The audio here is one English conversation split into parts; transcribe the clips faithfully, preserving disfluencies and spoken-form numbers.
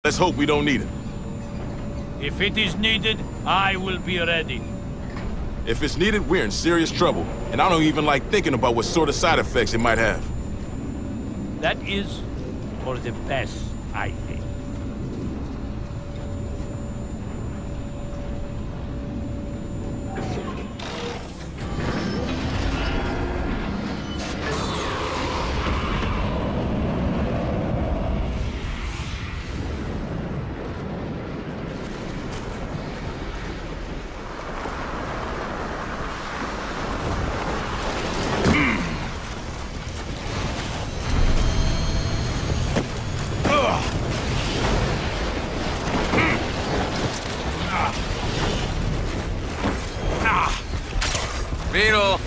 Let's hope we don't need it. If it is needed, I will be ready. If it's needed, we're in serious trouble. And I don't even like thinking about what sort of side effects it might have. That is for the best, I think. Beetle!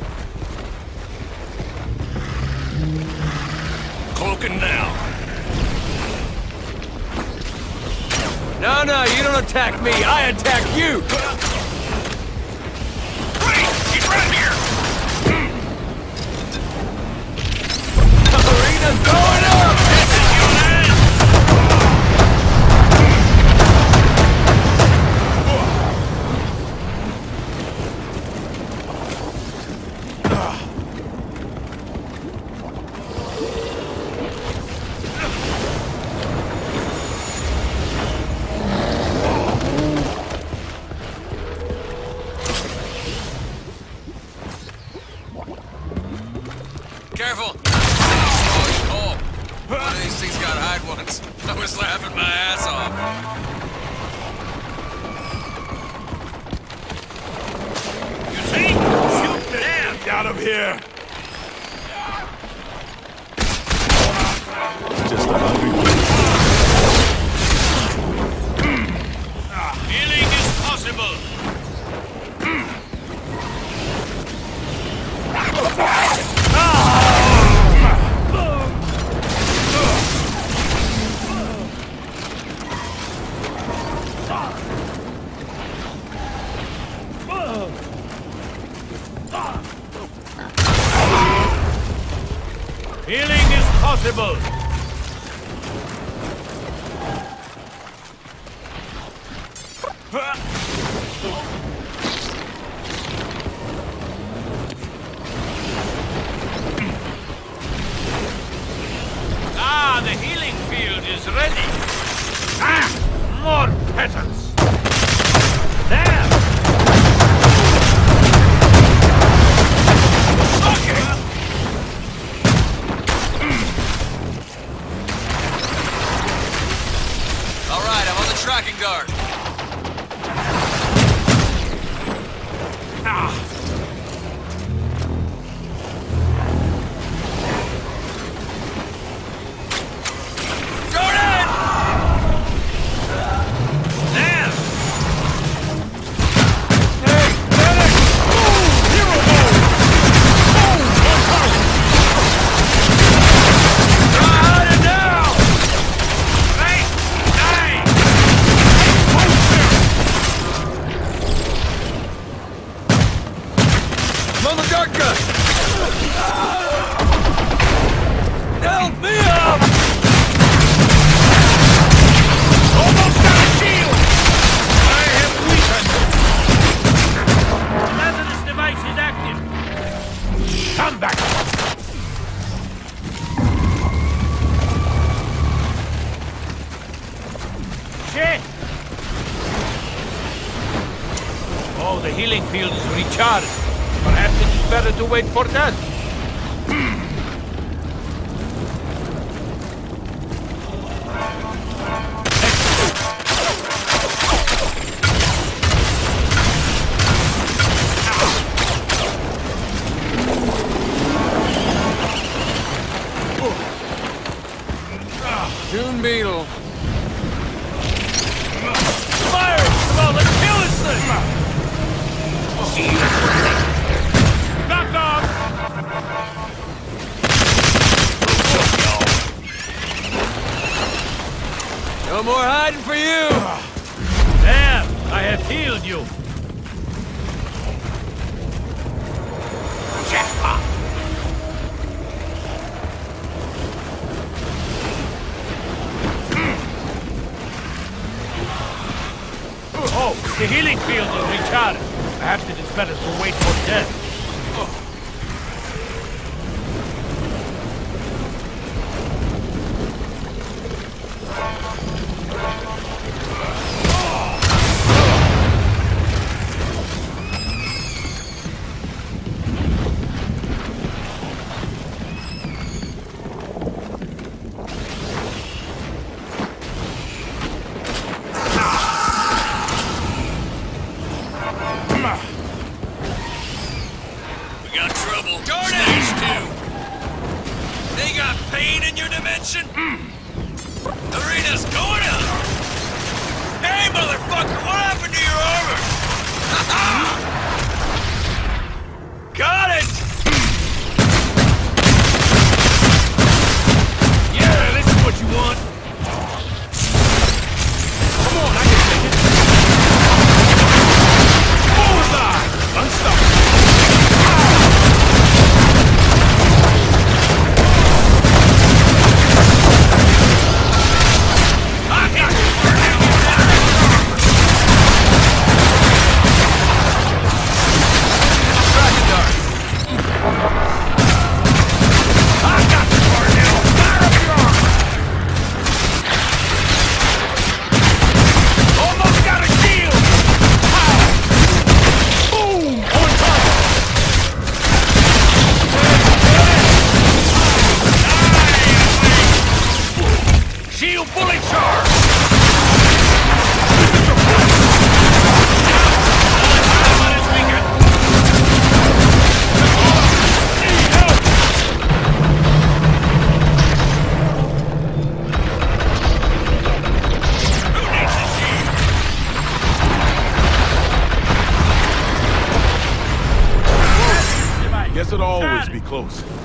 Cloaking now. No, no, you don't attack me, I attack you! Wraith! He's right here! Arena's going up! This is your land! Careful! Oh, oh. One of these things got hide ones. I was laughing my ass off. You see? Shoot them! Get out of here! Just a hungry Healing is possible. Healing is possible. Ah, the healing field is ready. Ah, more peasants. There. Okay. All right, I'm on the tracking guard. Ah. Jordan! There. Hey, medic! Hero mode. Try it now! Right. Nine. I'm on the dark gun! Help me up! Almost got a shield. I have weakened. The lazarus device is active. Come back. Shit! Oh, the healing field is recharged. Perhaps it is better to wait for that. June Beetle. Fire! Come on, let's kill this thing! Knock off! No more hiding for you! There! I have healed you! Oh, the healing field is recharged. Perhaps it is better to wait for death. Oh. Arena's going up! Hey, motherfucker, what happened to your armor? Got it! Yeah, this is what you want. Come on, I can take it. Bullseye! Unstoppable. Guess it'll always be close.